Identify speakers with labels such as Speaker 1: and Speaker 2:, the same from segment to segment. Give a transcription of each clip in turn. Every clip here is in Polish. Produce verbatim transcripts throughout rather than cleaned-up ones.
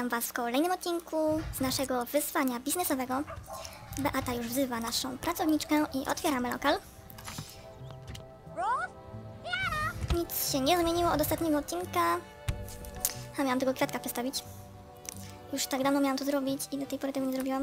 Speaker 1: Was w kolejnym odcinku z naszego wyzwania biznesowego. Beata już wzywa naszą pracowniczkę i otwieramy lokal. Nic się nie zmieniło od ostatniego odcinka. A miałam tego kwiatka przestawić. Już tak dawno miałam to zrobić i do tej pory tego nie zrobiłam.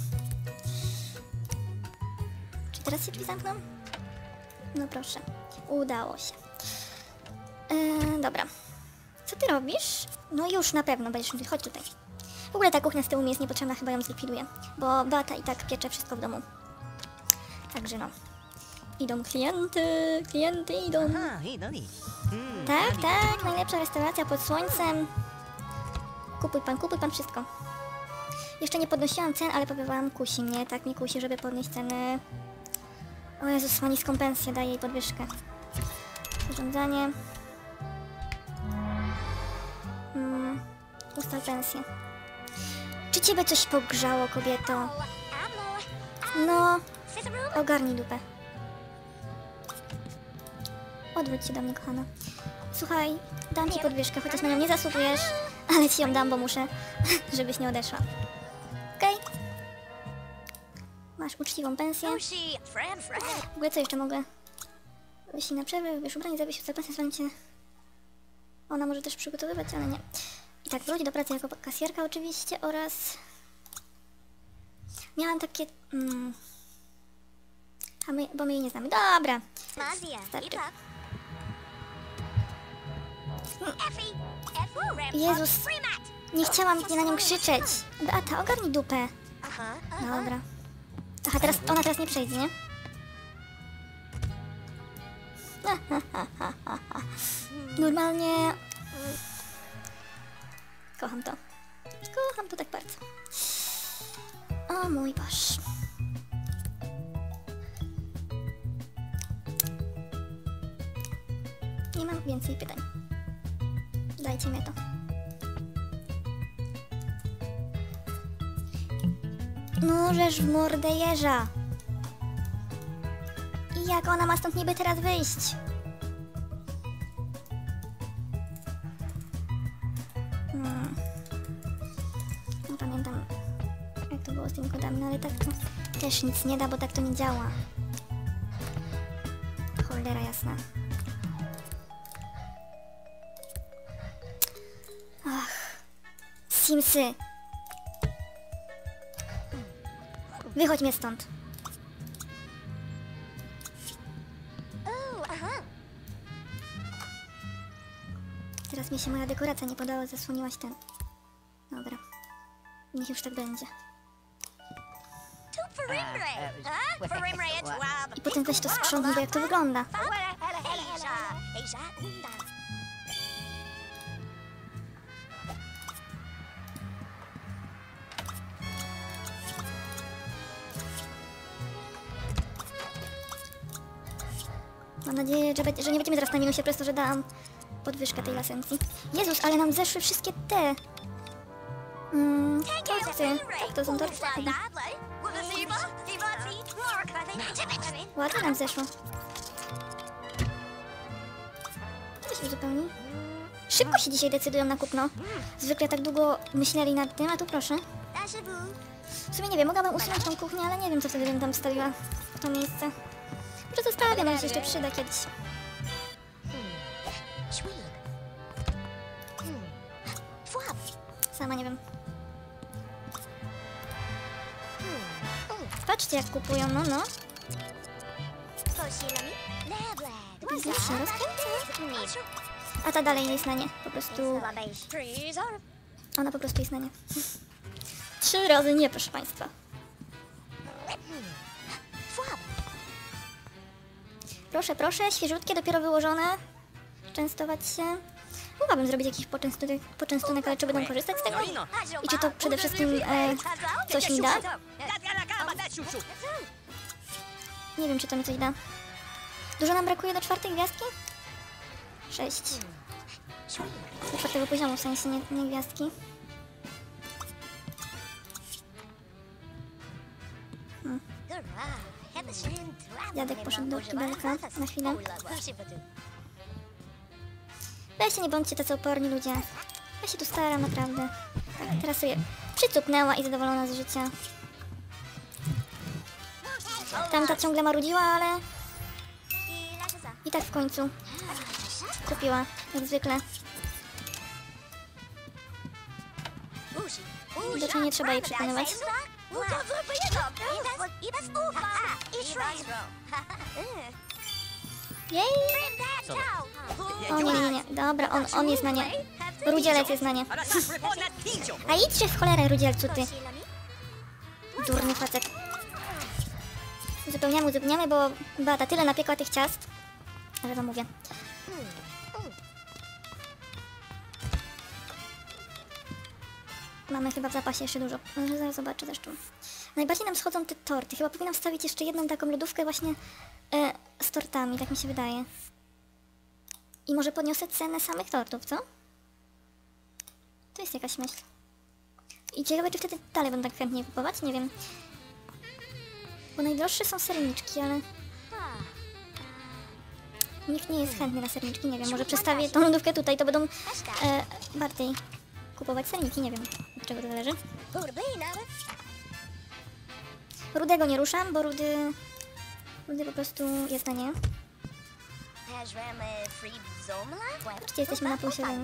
Speaker 1: Czy teraz się drzwi zamkną? No proszę, udało się. Yy, dobra. Co ty robisz? No już na pewno będziesz mówić, chodź tutaj. W ogóle ta kuchnia z tyłu mi jest niepotrzebna, chyba ją zlikwiduję. Bo Beata i tak piecze wszystko w domu. Także no. Idą klienty, klienty idą. Tak, tak, najlepsza restauracja pod słońcem. Kupuj pan, kupuj pan wszystko. Jeszcze nie podnosiłam cen, ale powiewałam, kusi mnie, tak mnie kusi, żeby podnieść ceny. O Jezus, ma niską pensję, daję jej podwyżkę. Zarządzanie. Hmm, ustal pensję. Czy ciebie coś pogrzało, kobieto? No, ogarnij dupę. Odwróć się do mnie, kochana. Słuchaj, dam ci podwyżkę, chociaż na nią nie zasługujesz, ale ci ją dam, bo muszę, żebyś nie odeszła. Okej? Okay? Masz uczciwą pensję. W ogóle co jeszcze mogę? Wyślij na przerwę, wybierz ubranie, zawiesz się w pensję, zwolnicie. Ona może też przygotowywać, ale nie. I tak, wróć do pracy jako kasjerka oczywiście oraz... Miałam takie... Mm, a my, bo my jej nie znamy. Dobra. Starczy. Jezus, nie chciałam nie na nią krzyczeć. Beata, ogarnij dupę. Dobra. Aha, teraz, ona teraz nie przejdzie, nie? Normalnie... Kocham to. Kocham to tak bardzo. O mój Boże. Nie mam więcej pytań. Dajcie mi to. No, żeż w mordę jeża. I jak ona ma stąd niby teraz wyjść? Hmm. Nie pamiętam, jak to było z tymi kodami, no ale tak to też nic nie da, bo tak to nie działa. Cholera jasna. Ach, Simsy. Wychodź mnie stąd. Teraz mi się moja dekoracja nie podała, zasłoniłaś ten. Dobra. Niech już tak będzie. I potem weź to sprzątnij, bo jak to wygląda. Mam nadzieję, że, be że nie będziemy zaraz na minusie przez to, że dałam podwyżkę tej lasencji. Jezus, ale nam zeszły wszystkie te... Mm, torty. Tak, to są torty. Ładnie nam zeszło. To się uzupełni. Szybko się dzisiaj decydują na kupno. Zwykle tak długo myśleli nad tym, a tu proszę. W sumie nie wiem, mogłabym usunąć tą kuchnię, ale nie wiem, co wtedy bym tam wstawiła w to miejsce. Może zostawię, może się jeszcze przyda kiedyś. Sama nie wiem. Patrzcie, jak kupują, no no. Biznes się rozkręca. A ta dalej jest na nie. Po prostu... Ona po prostu jest na nie. Trzy razy nie, proszę państwa. Proszę, proszę, świeżutkie, dopiero wyłożone. Częstować się. Mogłabym zrobić jakiś poczęstunek, poczęstunek, ale czy będą korzystać z tego? I czy to przede wszystkim e, coś mi da? Nie wiem, czy to mi coś da. Dużo nam brakuje do czwartej gwiazdki? Sześć. Do czwartego poziomu, w sensie nie, nie gwiazdki. Hmm. Dziadek poszedł do kibelka na chwilę. Weźcie, nie bądźcie tacy oporni ludzie. Ja się tu staram, naprawdę. Tak, teraz sobie przycupnęła i zadowolona z życia. Tamta ciągle marudziła, ale i tak w końcu kupiła, jak zwykle. Widocznie nie trzeba jej przekonywać. Jej! O nie, nie, nie. Dobra, on, on jest na nie. Rudzielec jest na nie. A idźcie w cholerę, rudzielcu, ty. Durny facet. Uzupełniamy, uzupełniamy, bo Beata tyle napiekła tych ciast, że wam mówię. Mamy chyba w zapasie jeszcze dużo. Może zaraz zobaczę zresztą. Najbardziej nam schodzą te torty. Chyba powinnam wstawić jeszcze jedną taką lodówkę właśnie e, z tortami, tak mi się wydaje. I może podniosę cenę samych tortów, co? To jest jakaś myśl. I ciekawe, czy wtedy dalej będę tak chętnie kupować? Nie wiem. Bo najdroższe są serniczki, ale... Nikt nie jest chętny na serniczki, nie wiem. Może przestawię tą lodówkę tutaj, to będą e, bardziej kupować serniki, nie wiem. Od czego to zależy. Rudego nie ruszam, bo Rudy... Rudy po prostu jest na nie. Oczywiście jesteśmy na plusie, więc...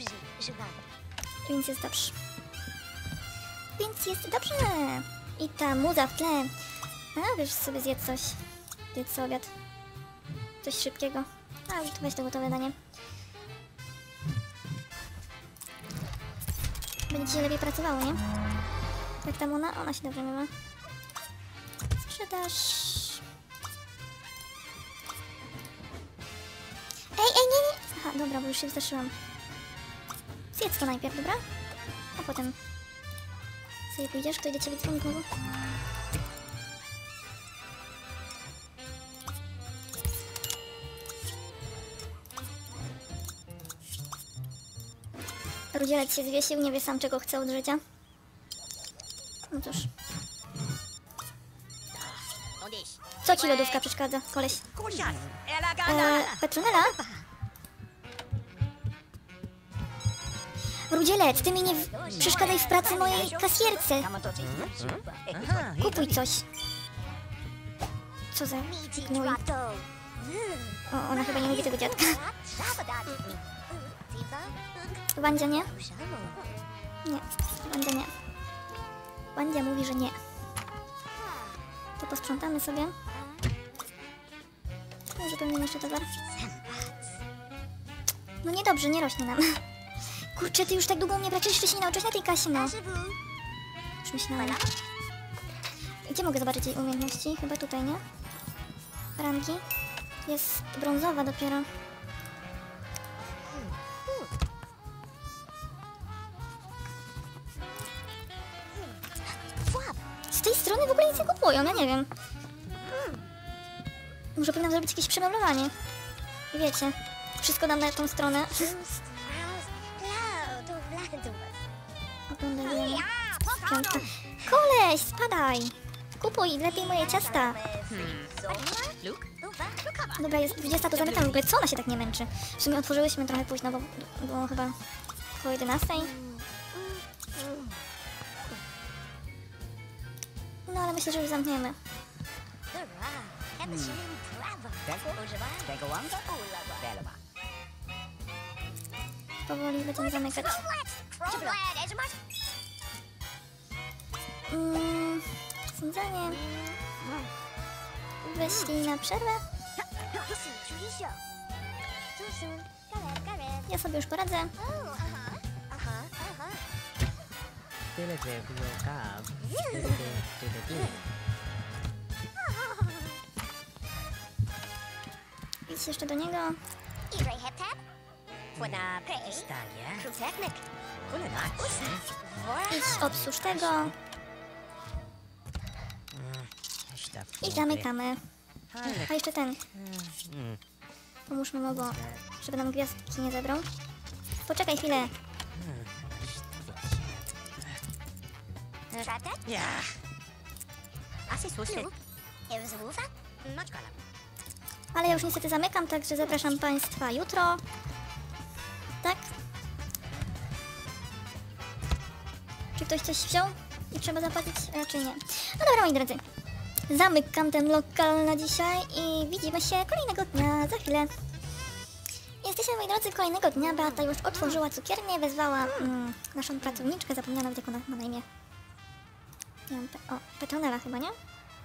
Speaker 1: Więc jest dobrze. Więc jest dobrze. I ta muza w tle. A, wiesz, sobie zjedz coś. Zjedz sobie obiad. Coś szybkiego. A, już weź to gotowe danie. Będzie ci lepiej pracowało, nie? Jak tam ona? Ona się dobrze miewa. Sprzedaż. Ej, ej, nie, nie! Aha, dobra, bo już się wystraszyłam. Zjedz to najpierw, dobra? A potem sobie pójdziesz, kto idzie ciebie dzwonić znowu? Rudzielec się zwiesił, nie wie sam czego chce od życia. No cóż. Co ci lodówka przeszkadza, koleś? Eee, Petronella? Rudzielec, ty mi nie w... przeszkadzaj w pracy mojej kasjerce. Kupuj coś. Co za gnój. O, ona chyba nie lubi tego dziadka. Wandzia nie? Nie, Wandzia nie. Wandzia mówi, że nie. To posprzątamy sobie. Uzupełnimy jeszcze towar. No niedobrze, nie rośnie nam. Kurczę, ty już tak długo u mnie braczysz, jeszcze się nie nauczyłeś na tej kasie, no. Już myślałam. Gdzie mogę zobaczyć jej umiejętności? Chyba tutaj, nie? Rangi. Jest brązowa dopiero. Z tej strony w ogóle nic nie kupują, ja nie wiem. Może powinnam zrobić jakieś przemeblowanie. Wiecie, wszystko dam na tą stronę. Oglądajmy. Piątka. Koleś, spadaj! Kupuj lepiej moje ciasta. Dobra, jest dwudziesta, to zamykam w ogóle. Co ona się tak nie męczy? W sumie otworzyłyśmy trochę późno, bo było chyba około jedenastej. No ale myślę, że już zamkniemy. Powoli będziemy zamykać. Mm, sądzenie. Wyszli na przerwę. Ja sobie już poradzę.
Speaker 2: Tyle że wyjąkaw.
Speaker 1: Idź jeszcze do niego. Idź obsłuż tego. I zamykamy. A jeszcze ten. Pomóżmy mu, bo żeby nam gwiazdki nie zebrał. Poczekaj chwilę. Ale ja już niestety zamykam, także zapraszam Państwa jutro. Tak? ktoś coś wziął i trzeba zapłacić? Raczej nie. No dobra, moi drodzy. Zamykam ten lokal na dzisiaj i widzimy się kolejnego dnia za chwilę. Jesteśmy, moi drodzy, kolejnego dnia. Beata już otworzyła cukiernię, wezwała mm, naszą pracowniczkę, zapomniałam nawet, jak ona ma na imię. Nie wiem, pe o, Petronela chyba, nie?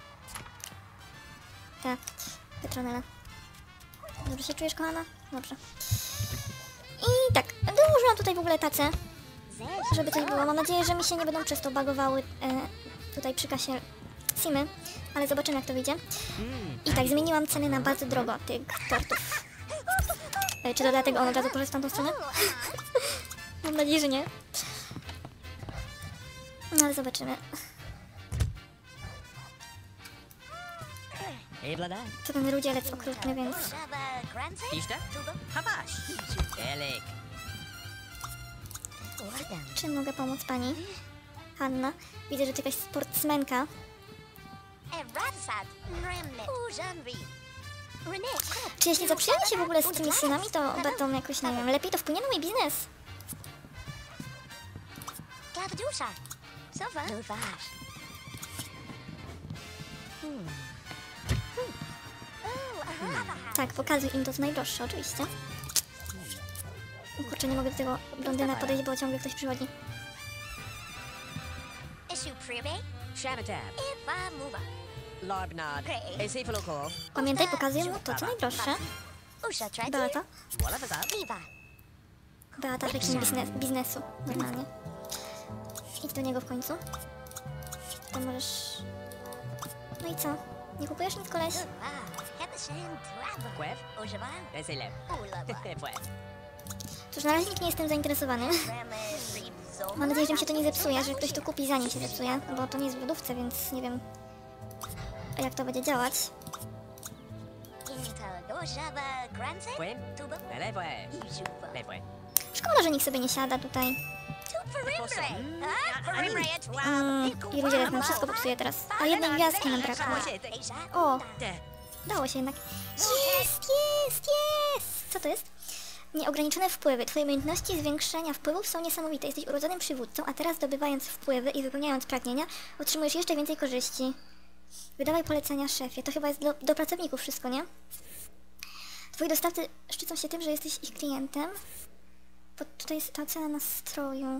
Speaker 1: Tak, Petronela. Dobrze się czujesz, kochana? Dobrze. I tak, dołożyłam tutaj w ogóle tacę, żeby coś było. Mam nadzieję, że mi się nie będą przez to bagowały e, tutaj przy kasie Simy, ale zobaczymy, jak to wyjdzie. I tak, zmieniłam ceny na bardzo drogo tych tortów. E, czy to dlatego on od razu poszedł w tamtą stronę? Mam nadzieję, że nie. No ale zobaczymy.
Speaker 2: Hej, blada.
Speaker 1: To ten rudzielec okrutny, więc...
Speaker 2: Kista? Habash. Elek.
Speaker 1: Czym mogę pomóc pani? Hanna, widzę, że to jakaś sportsmenka. Czy jeśli zaprzyjaźni się w ogóle z tymi synami, to będą jakoś, nie wiem, lepiej to wpłynie na mój biznes. Tak, pokazuj im to co najdroższe, oczywiście. O kurczę, nie mogę do tego blondyna podejść, bo ciągle ktoś przychodzi.
Speaker 2: Shamatab. Larbnad. Esifalokov.
Speaker 1: Pamiętaj, pokazuję mu to co najdroższe. Beata.
Speaker 2: Walafazab.
Speaker 1: Beata takim biznes, biznesu, normalnie. Idź do niego w końcu. To możesz... No i co? Nie kupujesz nic, koleś?
Speaker 2: Quev. Esilem. Pwef.
Speaker 1: Cóż, na razie nikt nie jestem zainteresowany. Mam nadzieję, że mi się to nie zepsuje, że ktoś to kupi zanim się zepsuje, bo to nie jest w lodówce, więc nie wiem, jak to będzie działać.
Speaker 2: Quen. Elefwe. Elefwe.
Speaker 1: Szkoda, że nikt sobie nie siada tutaj. Mm, I ludzie nam wszystko popsuje teraz. A jednej gwiazdki nam brakło. O, dało się jednak. Jest, jest, jest! Co to jest? Nieograniczone wpływy. Twoje umiejętności zwiększenia wpływów są niesamowite. Jesteś urodzonym przywódcą, a teraz zdobywając wpływy i wypełniając pragnienia, otrzymujesz jeszcze więcej korzyści. Wydawaj polecenia szefie. To chyba jest do, do pracowników wszystko, nie? Twoi dostawcy szczycą się tym, że jesteś ich klientem. Bo tutaj jest ta cena nastroju.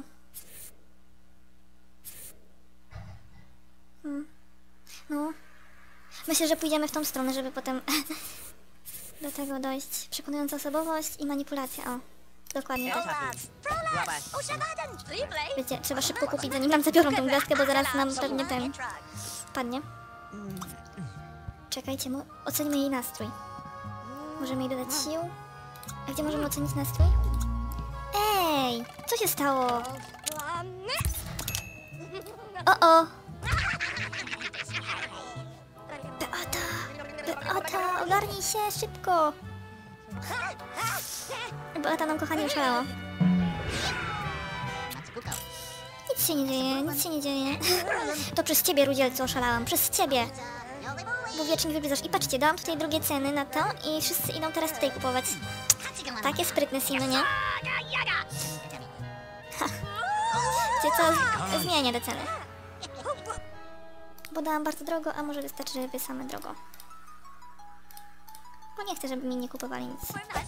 Speaker 1: Hmm. No. Myślę, że pójdziemy w tą stronę, żeby potem do tego dojść. Przekonująca osobowość i manipulacja. O, dokładnie tak. Wiecie, trzeba szybko kupić, zanim nam zabiorą tą gwiazdkę, bo zaraz nam pewnie ten padnie. Czekajcie, mu ocenimy jej nastrój. Możemy jej dodać sił. A gdzie możemy ocenić nastrój? Ej, co się stało? O, o! Beata! Beata, ogarnij się szybko! Beata nam, kochanie, oszalała. Nic się nie dzieje, nic się nie dzieje. To przez ciebie, Rudzielcu, oszalałam. Przez ciebie! Bo wiecznie wygryzasz. I patrzcie, dałam tutaj drugie ceny na to i wszyscy idą teraz tutaj kupować. Takie sprytne Simy, nie? Ha. Wiecie co? Z- Zmienię te ceny. Bo dałam bardzo drogo, a może wystarczy, żeby same drogo. Bo nie chcę, żeby mi nie kupowali nic.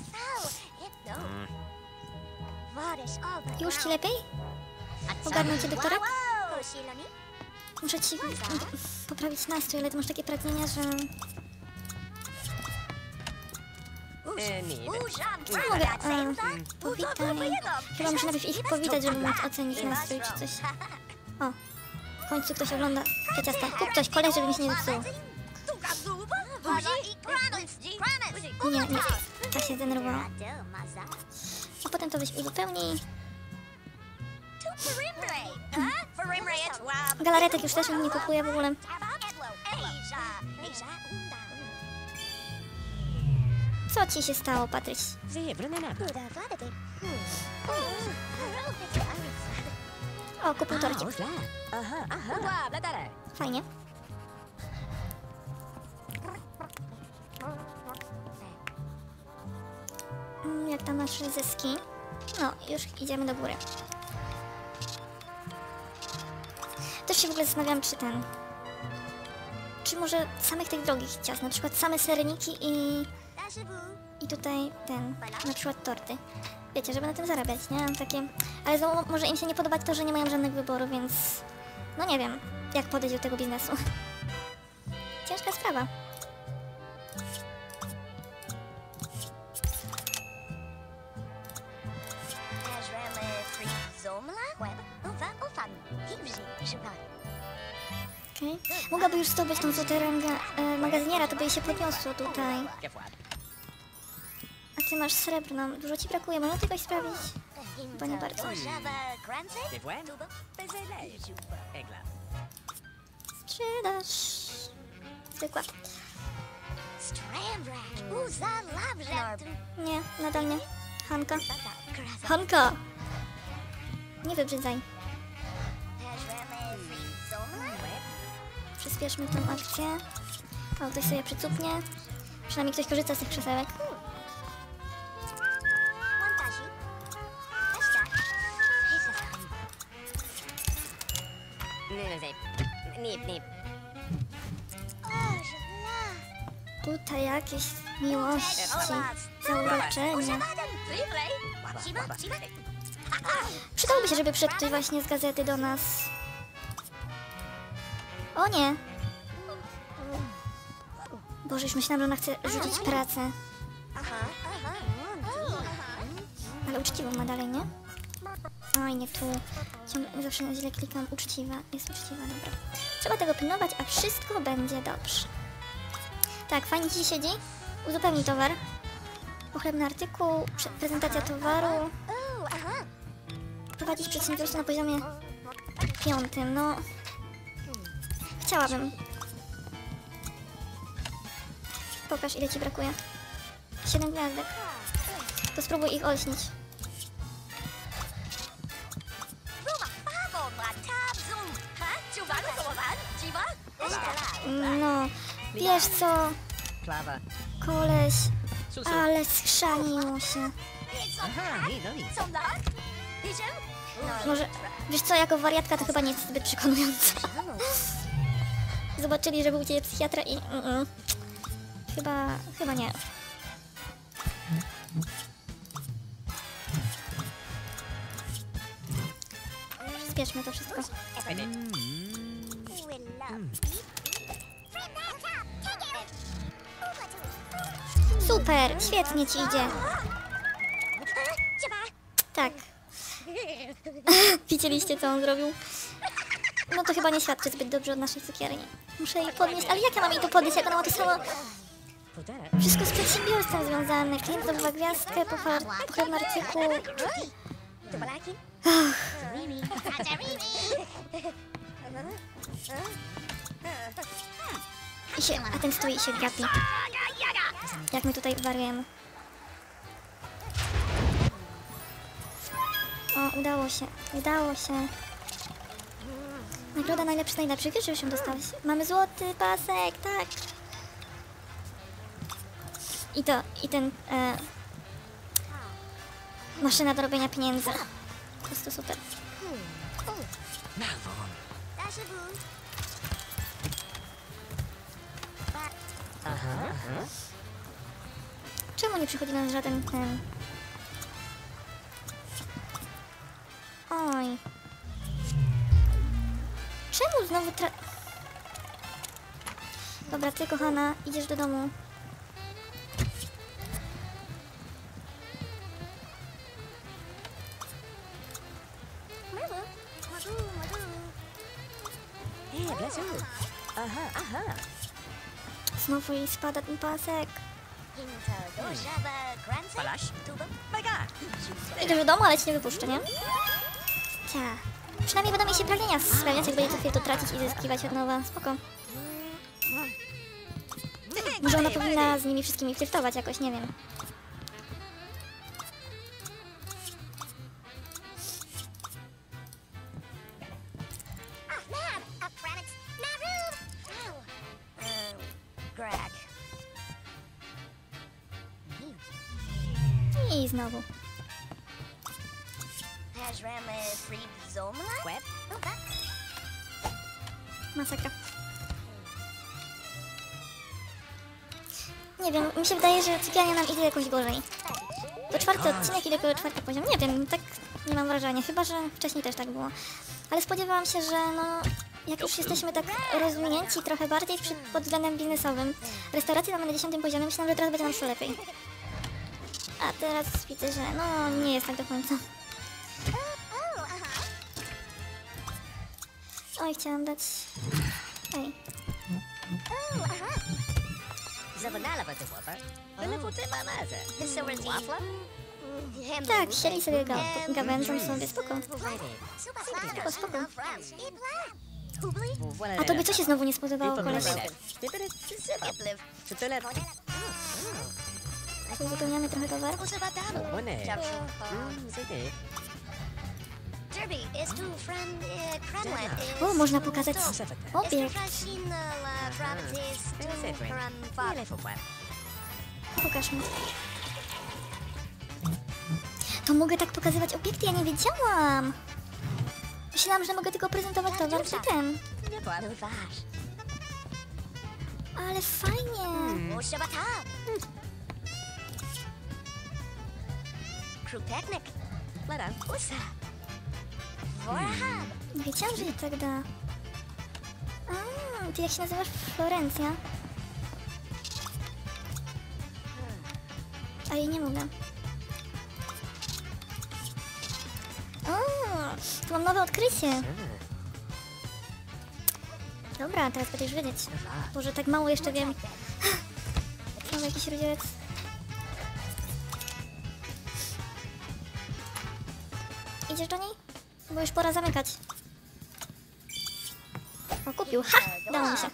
Speaker 1: Już ci lepiej? Ogarnął cię doktora? Muszę ci poprawić nastrój, ale ty masz takie pragnienia, że... Co mogę? E, powitaj... Chyba muszę najpierw ich powitać, żeby móc ocenić nastrój czy coś. O, w końcu ktoś ogląda te ciasta. Kup coś, koleś, żeby mi się nie zepsuło. Nie, nie, tak się zdenerwowała. A potem to weź i wypełnij. Galaretek już też nie kupuję w ogóle. Co ci się stało, Patryś? O, kupił torcik. Fajnie. Mm, Jak tam nasze zyski? No, już idziemy do góry. się w ogóle zastanawiam, czy ten... Czy może samych tych drogich ciast, na przykład same sereniki i... I tutaj ten, na przykład torty. Wiecie, żeby na tym zarabiać, nie? Takie... Ale znowu może im się nie podobać to, że nie mają żadnych wyborów, więc... No nie wiem, jak podejść do tego biznesu. Ciężka sprawa. Okej. Okay. Mogłaby już zdobyć tą złotą rangę e, magazyniera, to by jej się podniosło tutaj. A ty masz srebrną. Dużo ci brakuje, można czegoś sprawić? Bo nie bardzo. Sprzedaż. Zwykła. Nie, nadal nie. Hanka. Hanka! Nie wybrzydzaj. Przyspieszmy tą akcję. O, ktoś sobie przycupnie. Przynajmniej ktoś korzysta z tych krzesełek. Tutaj jakieś miłości, zauroczenia. Przydałoby się, żeby przyszedł ktoś właśnie z gazety do nas. O nie! Boże, już myślałam, że ona chce rzucić pracę. Ale uczciwą ma dalej, nie? Oj, nie tu. Ciągle zawsze na źle klikam. Uczciwa. Jest uczciwa, dobra. Trzeba tego pilnować, a wszystko będzie dobrze. Tak, fajnie ci siedzi. Uzupełnij towar. Pochlebny artykuł, prezentacja towaru. Prowadzić przedsiębiorstwo na poziomie piątym, no... Chciałabym. Pokaż, ile ci brakuje. Siedem gwiazdek. To spróbuj ich olśnić. No, wiesz co? Koleś, ale schrzaniło się. Może, wiesz co, jako wariatka to chyba nie jest zbyt przekonująca. Zobaczyli, że był u ciebie psychiatra i... Mm -mm. Chyba... chyba nie. Spieszmy to wszystko. Super! Świetnie ci idzie. Tak. Widzieliście, co on zrobił? No to chyba nie świadczy zbyt dobrze od naszej cukierni. Muszę jej podnieść, ale jak ja mam jej to podnieść, jak ona ma to samo... Wszystko z przedsiębiorstwem związane. Klient zdobywa gwiazdkę, pochlebny artykuł. I się, a ten stoi i się gapi. Jak my tutaj wariujemy. O, udało się, udało się. Nagroda najlepszy, najlepszy. Wiesz, że już ją dostałeś. Mamy złoty pasek, tak. I to, i ten... E, maszyna do robienia pieniędzy. Po prostu super. Czemu nie przychodzi nam żaden ten... Oj. Czemu znowu tra... Dobra, ty kochana, idziesz do domu. Znowu jej spada ten pasek. Idę do domu, ale ci nie wypuszczę, nie? Cia. Przynajmniej będą mi się pragnienia spełniać, jak będzie co chwilę to tracić i zyskiwać od nowa. Spoko. Może ona powinna z nimi wszystkimi flirtować jakoś, nie wiem. I znowu. Masakra. Nie wiem, mi się wydaje, że sypialnia nam idzie jakoś gorzej. To czwarty odcinek i dopiero czwarty poziom. Nie wiem, tak nie mam wrażenia, chyba że wcześniej też tak było. Ale spodziewałam się, że no, jak już jesteśmy tak rozwinięci trochę bardziej przy, pod względem biznesowym, restaurację mamy na dziesiątym poziomie, myślałam, że teraz będzie nam szło lepiej. A teraz widzę, że no nie jest tak do końca. Oj, chciałam dać... Ej.
Speaker 2: Zabanala ba whopper? Tyle po tym mamazę. So we're waffle?
Speaker 1: Tak, siedli sobie ga gawędzą sobie, spoko. Spoko, spoko. A tobie co się znowu nie spodobało, koleś? Co, uzupełniamy trochę towar? O, można pokazać obiekt. Pokaż mi. To mogę tak pokazywać obiekty? Ja nie wiedziałam. Myślałam, że mogę tylko prezentować towar przy tym. Ale fajnie. Nie wiedziałam, że się tak da. A, ty jak się nazywasz? Florencja? A jej nie mogę. O, tu mam nowe odkrycie. Dobra, teraz będziesz wiedzieć. Boże, tak mało jeszcze wiem. Mam jakiś rozdzielec. Idziesz do niej? Bo już pora zamykać. O, kupił. Ha! Dało mi się.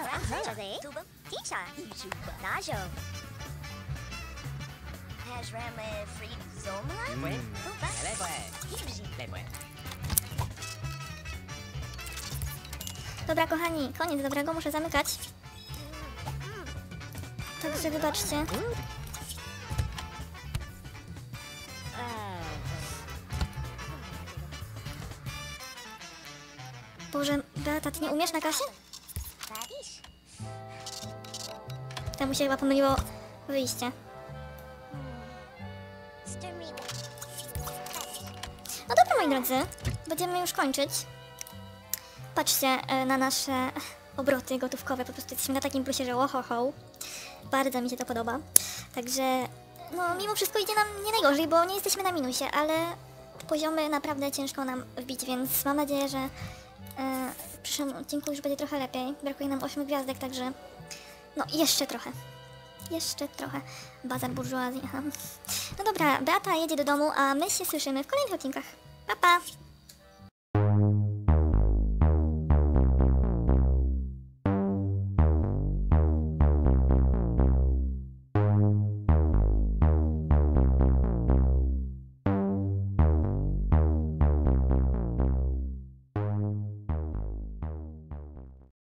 Speaker 1: Dobra, kochani, koniec dobrego, muszę zamykać. Także wybaczcie. Boże, Beata, ty nie umiesz na kasie? Temu się chyba pomyliło wyjście. No dobra, moi drodzy, będziemy już kończyć. Patrzcie e, na nasze obroty gotówkowe, po prostu jesteśmy na takim plusie, że ohoho. Bardzo mi się to podoba. Także, no mimo wszystko idzie nam nie najgorzej, bo nie jesteśmy na minusie, ale poziomy naprawdę ciężko nam wbić, więc mam nadzieję, że e, w przyszłym odcinku już będzie trochę lepiej. Brakuje nam ośmiu gwiazdek, także no jeszcze trochę. Jeszcze trochę. Bazar burżuazji, aha. No dobra, Beata jedzie do domu, a my się słyszymy w kolejnych odcinkach. Pa, pa!